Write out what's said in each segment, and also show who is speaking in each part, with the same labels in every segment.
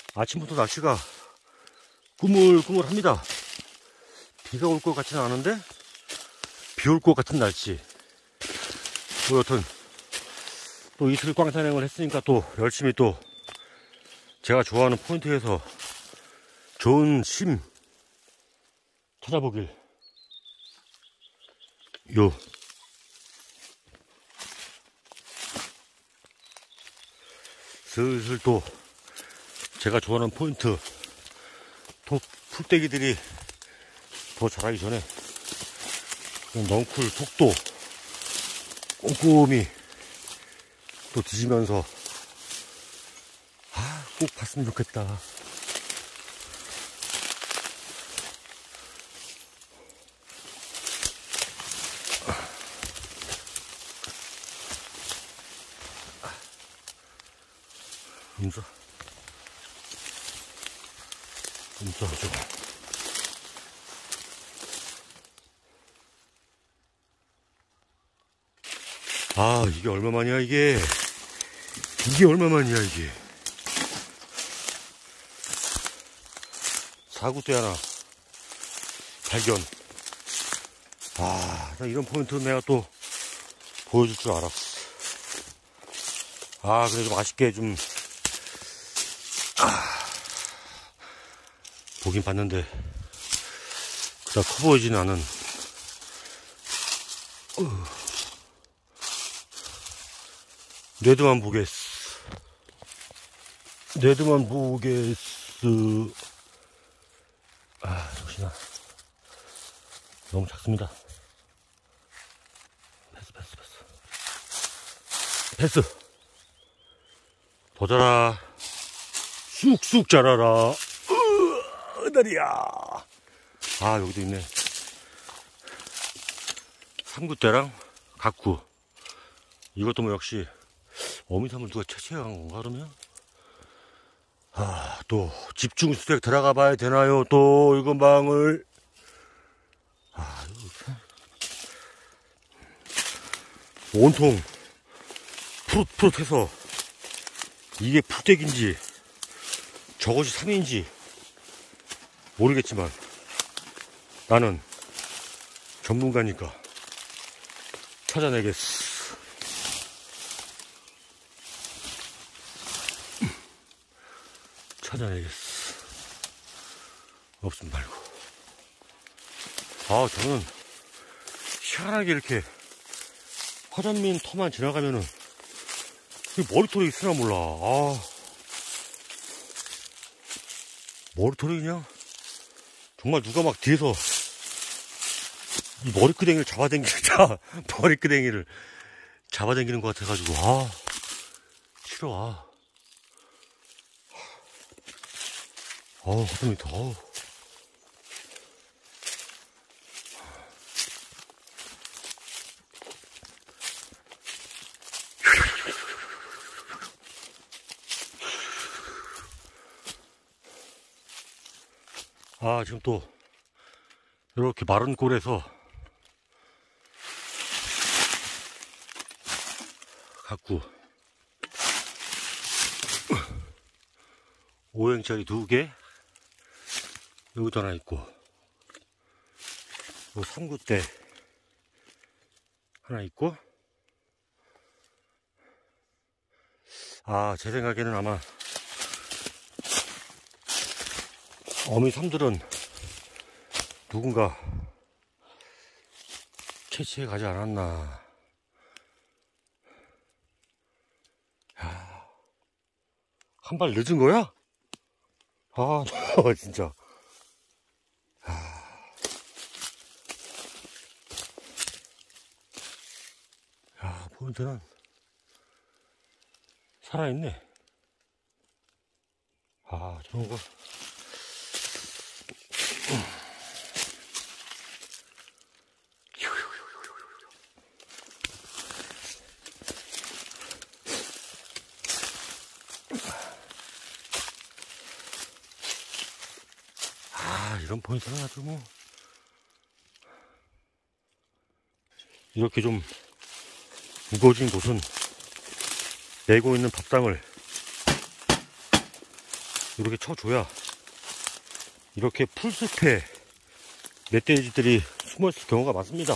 Speaker 1: 아침부터 날씨가 꾸물꾸물합니다. 비가 올 것 같지는 않은데 비 올 것 같은 날씨. 뭐 여튼 또 이틀 광산행을 했으니까 또 열심히 또 제가 좋아하는 포인트에서 좋은 심 찾아보길. 슬슬 또 제가 좋아하는 포인트 또 풀떼기들이 더 자라기 전에 넝쿨 속도 꼼꼼히 또 뒤지면서 꼭 봤으면 좋겠다. 음서죠. 이게 얼마만이야 이게 얼마만이야 이게. 사구대 하나 발견. 나 이런 포인트 내가 또 보여줄 줄 알았어. 그래도 맛있게 좀 보긴 봤는데 그닥 커 보이지는 않은. 뇌드만 보겠어. 역시나 너무 작습니다. 패스. 더 자라. 쑥쑥 자라라. 다리야. 여기도 있네. 삼구대랑 각구. 이것도 뭐 역시 어미삼을 누가 채취한 건가 그러면? 또 집중 수색 들어가 봐야 되나요? 또 이건 방을. 온통 푸릇푸릇해서 이게 풀떼기인지 저것이 상인지 모르겠지만 나는 전문가니까 찾아내겠어. 없으면 말고. 저는 희한하게 이렇게 화전민 터만 지나가면은 머리털이 있으나 몰라. 머리털이 그냥 정말 누가 막 뒤에서 이 머리끄댕이를 잡아당기는 것 같아가지고 싫어. 화전민 터. 지금 또 이렇게 마른 꼴에서 각구 5행짜리 2개 여기도 하나 있고, 뭐 3구대 하나 있고. 제 생각에는 아마 어미삼들은 누군가 채취해 가지 않았나. 한 발 늦은 거야? 진짜. 포인트는 살아있네. 저런 거. 이런 포인트는 아주 뭐 이렇게 좀 무거워진 곳은 내고 있는 밥상을 이렇게 쳐줘야 이렇게 풀숲에 멧돼지들이 숨어있을 경우가 많습니다.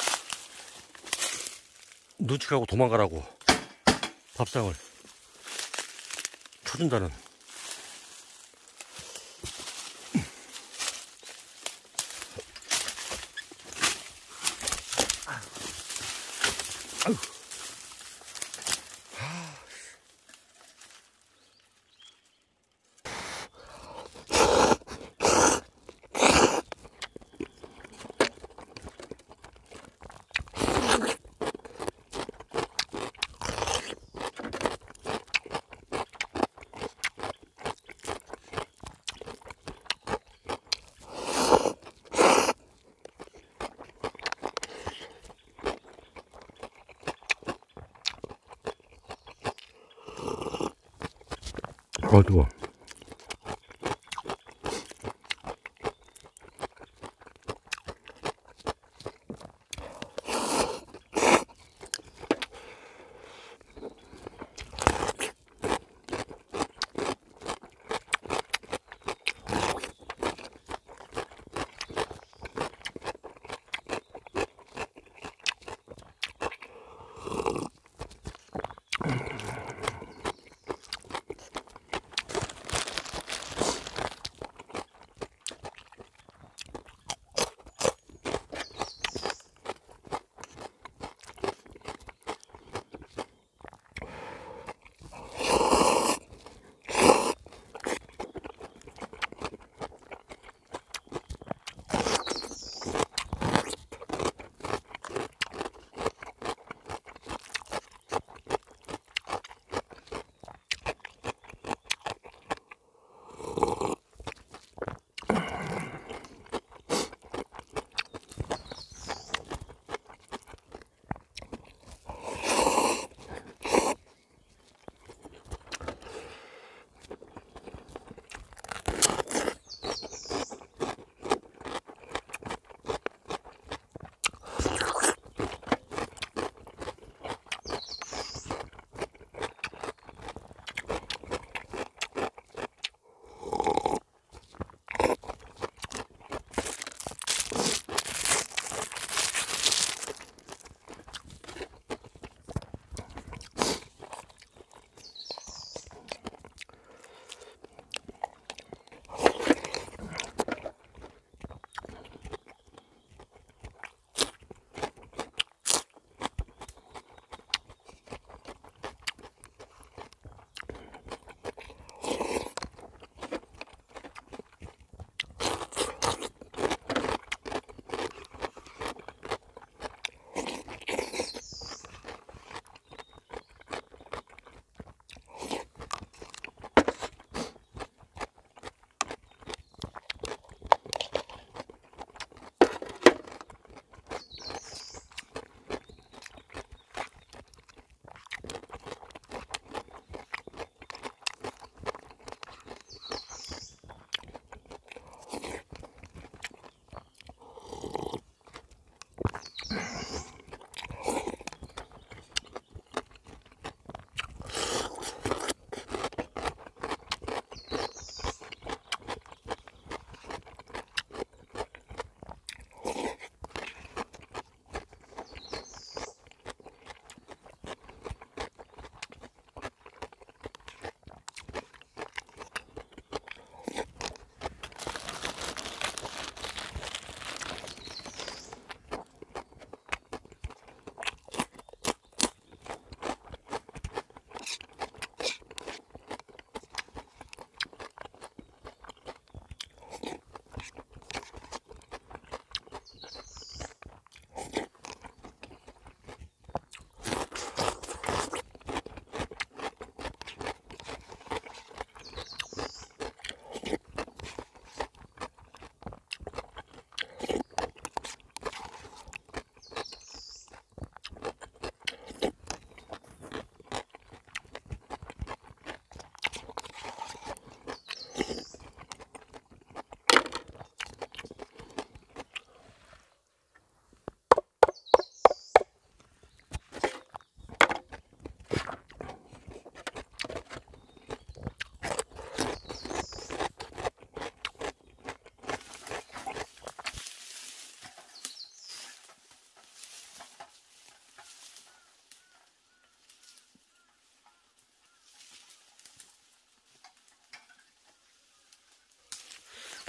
Speaker 1: 눈치가고 도망가라고 밥상을 쳐준다는. 아유. 뜨거워.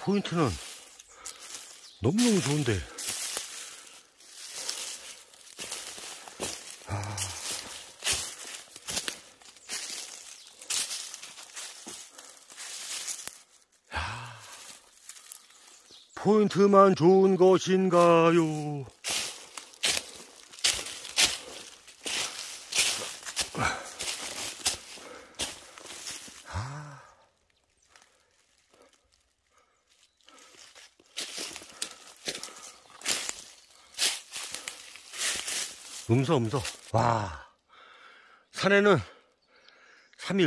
Speaker 1: 포인트는 너무너무 좋은데. 포인트만 좋은 것인가요? 음서. 와, 산에는 삼이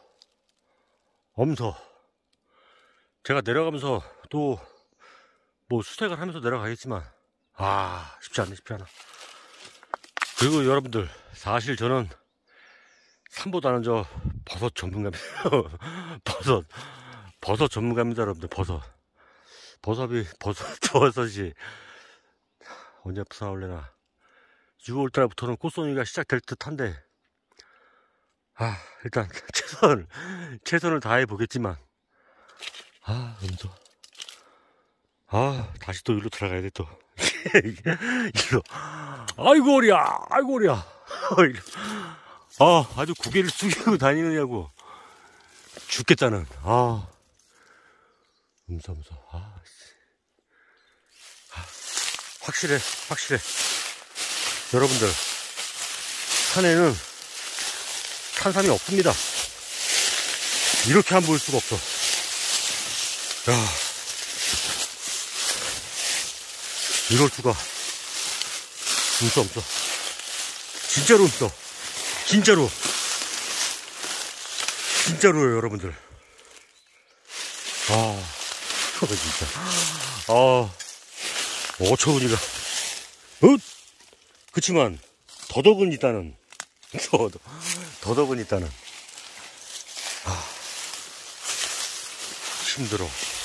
Speaker 1: 엄서. 제가 내려가면서 또 뭐 수색을 하면서 내려가겠지만, 쉽지 않아. 그리고 여러분들, 사실 저는 산보다는 저 버섯 전문가입니다. 버섯 전문가입니다, 여러분들. 버섯이 언제 나올래나. 6월달부터는 꽃송이가 시작될 듯한데, 일단 최선을 다해 보겠지만, 음소. 다시 또 일로 들어가야 돼, 또. 일로. 아이고, 어리야. 아주 고개를 숙이고 다니느냐고. 죽겠다는. 음소. 확실해. 여러분들, 산에는 산삼이 없습니다. 이렇게 안 보일 수가 없어. 이럴 수가. 음소. 진짜로 음소. 진짜로요, 여러분들. 진짜. 어처구니가. 그치만, 더덕은 있다는. 더덕은 있다는. 힘들어.